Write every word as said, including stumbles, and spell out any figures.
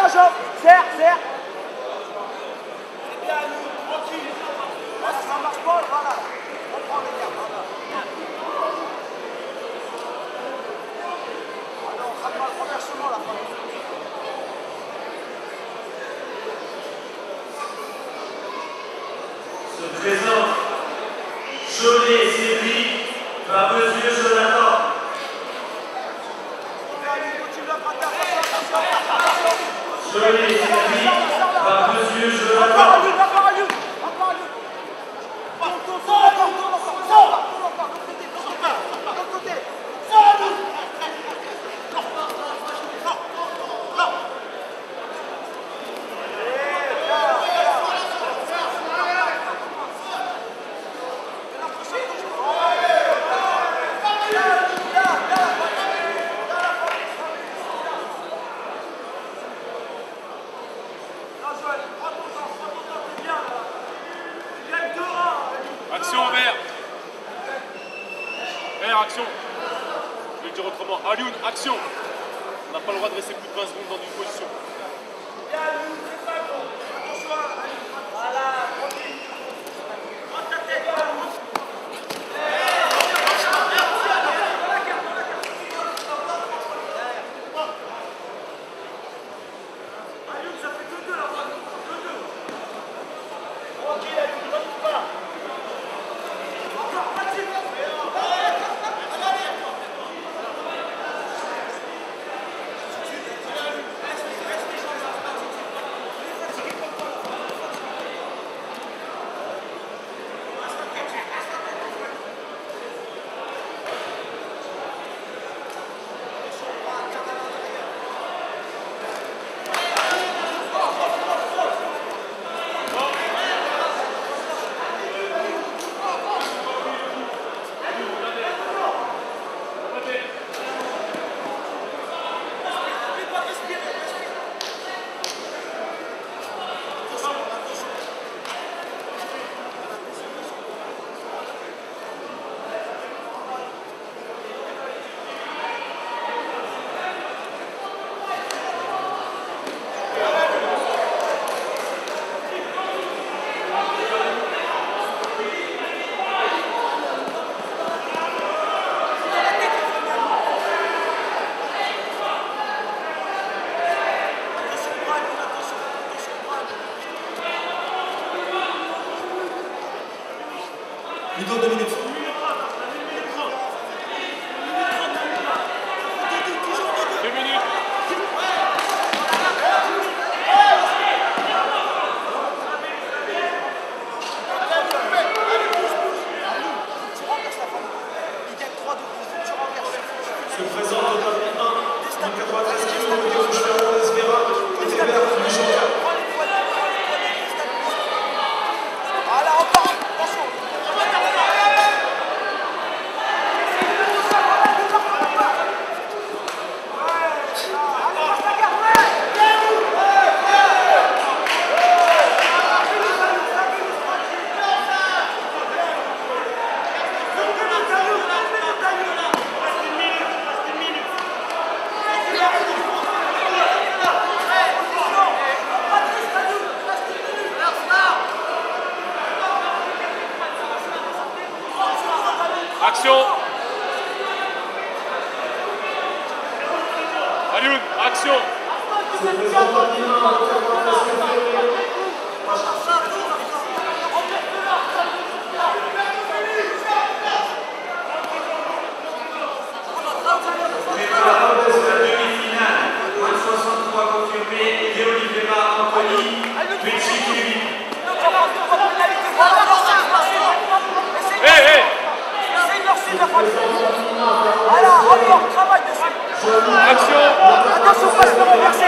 la jambe. Serre, serre. C'est bien, nous, tranquille. Ça marche pas, voilà. On prend les gars, voilà. Alors, on rate pas le renversement, là. Se présente Cholet Séville par Monsieur Jonathan. Cholet Séville par Monsieur Jonathan. Action vert. Vert, action. Je vais le dire autrement. Alioune, action. On n'a pas le droit de rester plus de vingt secondes dans une position. Plutôt deux minutes. Deux minutes. Se présente au top un, quatre-vingt-treize kilos, Guillaume Schmerot Espera, côté vert, le champion. Voilà, encore, attention. Action. Alioune, action. Se présente rapidement au quatre-vingt-treize février. Préparant la demi-finale, moins de soixante-trois confirmés, et Oliveira Anthony, Petit Kevin. Hé, hé. Voilà, encore, travail dessus. Action. Attention, passe le renversement.